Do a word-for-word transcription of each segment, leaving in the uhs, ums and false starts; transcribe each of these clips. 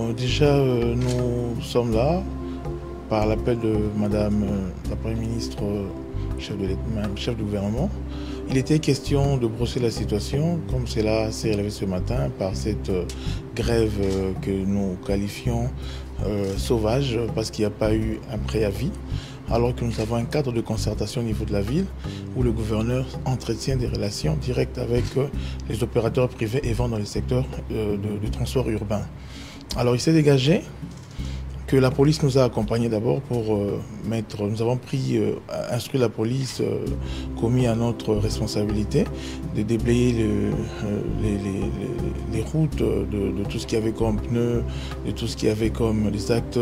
Bon, déjà, euh, nous sommes là par l'appel de Madame euh, la Première ministre, euh, chef de, chef de gouvernement. Il était question de brosser la situation, comme cela s'est révélé ce matin, par cette euh, grève euh, que nous qualifions euh, sauvage, parce qu'il n'y a pas eu un préavis, alors que nous avons un cadre de concertation au niveau de la ville, où le gouverneur entretient des relations directes avec euh, les opérateurs privés et vend dans le secteur euh, de, du transport urbain. Alors il s'est dégagé que la police nous a accompagnés d'abord pour euh, mettre, nous avons pris, euh, instruit la police, euh, commis à notre responsabilité de déblayer le, euh, les, les, les, les routes de, de tout ce qu'il y avait comme pneus, de tout ce qu'il y avait comme des actes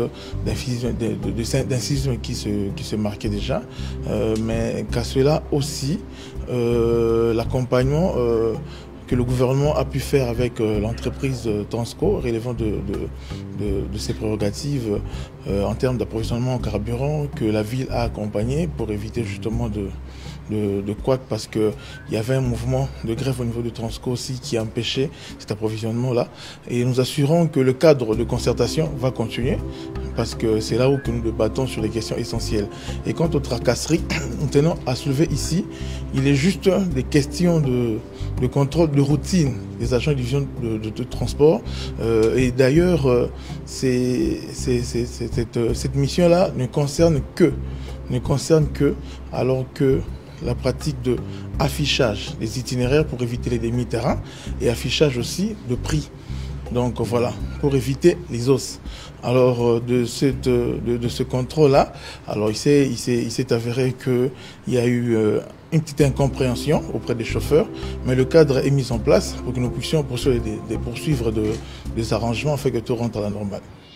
d'incision qui se, qui se marquaient déjà, euh, mais qu'à cela aussi, euh, l'accompagnement euh, que le gouvernement a pu faire avec euh, l'entreprise Transco, relevant de, de, de, de ses prérogatives euh, en termes d'approvisionnement en carburant, que la ville a accompagné pour éviter justement de, de, de couac, parce qu'il y avait un mouvement de grève au niveau de Transco aussi qui empêchait cet approvisionnement-là. Et nous assurons que le cadre de concertation va continuer, parce que c'est là où que nous débattons sur les questions essentielles. Et quant aux tracasseries, nous tenons à soulever ici, il est juste des questions de, de contrôle de routine des agents de division de, de, de transport. Euh, et d'ailleurs, euh, cette, cette mission-là ne concerne que, ne concerne que, alors que la pratique de affichage des itinéraires pour éviter les demi-terrains et affichage aussi de prix. Donc voilà, pour éviter les os. Alors de, cette, de, de ce contrôle-là, alors il s'est il s'est il s'est avéré qu'il y a eu euh, une petite incompréhension auprès des chauffeurs, mais le cadre est mis en place pour que nous puissions poursuivre des, des poursuivre de, des arrangements afin que tout rentre à la normale.